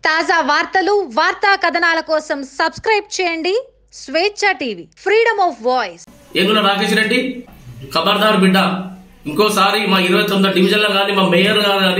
తాజా వార్తలు వార్తా కథనాల కోసం సబ్స్క్రైబ్ చేయండి Swecha TV, freedom of voice. Egula Rakesh Reddy ఖబర్దార్ బిడ్డ, ఇంకోసారి మా 29 డివిజన్లో కానీ మా మేయర్ కానీ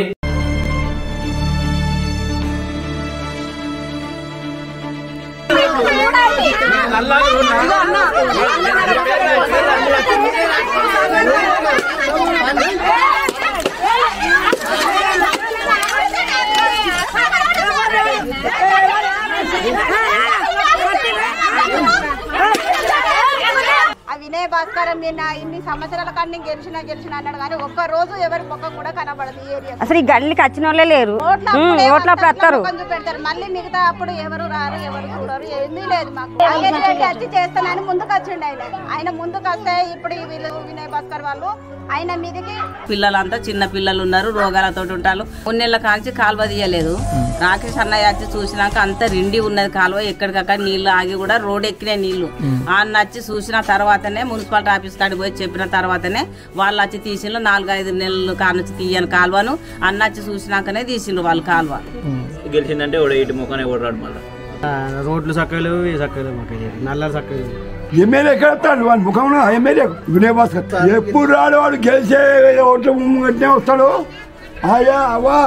వినయ్ భాస్కరం నిన్న ఇన్ని సంవత్సరాల కానీ గెలిచిన అన్నాడు కానీ ఒక్క రోజు ఎవరి ముఖం కూడా కనబడదు. ఏరియా అసలు ఈ గల్లీకి వచ్చిన వాళ్ళే లేరు. ఓట్ల పెడతారు, మళ్ళీ మిగతా అప్పుడు ఎవరు రారు, ఎవరు చూడరు, ఏమీ లేదు. మాకు వచ్చి చేస్తానని ముందుకు వచ్చిండు. ఆయన ముందుకు వస్తే ఇప్పుడు వీళ్ళు వినయ్ భాస్కర్ వాళ్ళు ఆయన మీదకి పిల్లలంతా చిన్న పిల్లలు ఉన్నారు, రోగాలతో ఉంటారు. 3 నెలల కాంచి కాలువ తీయలేదు. రాకేష్ అన్నయ్య వచ్చి చూసినాక అంత రిండి ఉన్నది కాలువ, ఎక్కడికక్కడ నీళ్లు ఆగి కూడా రోడ్ ఎక్కిన నీళ్లు ఆయన వచ్చి చూసిన తర్వాతనే మున్సిపాలిటీ ఆఫీస్ కాడికి పోయి చెప్పిన తర్వాతనే వాళ్ళు వచ్చి తీసిండ్రు. 4-5 నెలలు కానుంచి తీయని కాలువను అన్న వచ్చి చూసినాకనే తీసిండ్రు వాళ్ళు కాలువ. గెలిచిందంటే ఇటు ముఖానే ఓడాడు. మళ్ళీ రోడ్లు చక్కలేవు, చక్కలేవు, నల్ల చక్కలేవు. ఎమ్మెల్యే ఎక్కడ వస్తాడు? వాడి ముఖంలో ఎమ్మెల్యే వినయ్ భాస్కర్ ఎప్పుడు రాడు. వాడు గెలిచే ఓట్ల ముంగట్నే వస్తాడు. అయ్యా అవ్వా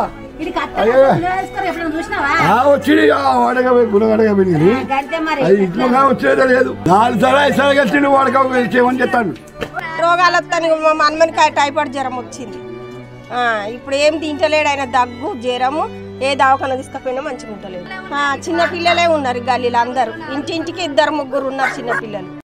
వచ్చి గుణగడగా పెరిగింది. అది ఇంట్లో వచ్చేదే లేదు. 4 సార్లు 5 సార్లు గెలిచిండు. వాడికి గెలిచేమని చెప్తాను. రోగాలు వస్తాను. మా మనమనికి టైఫాయిడ్ జ్వరం వచ్చింది. ఇప్పుడు ఏం తింటలేడు ఆయన. దగ్గు జ్వరము, ఏ దవాఖాన తీసుకపోయినా మంచిగా ఉంటలేదు. చిన్న పిల్లలే ఉన్నారు గల్లీలో అందరూ. ఇంటింటికి 2-3 ఉన్నారు చిన్న పిల్లలు.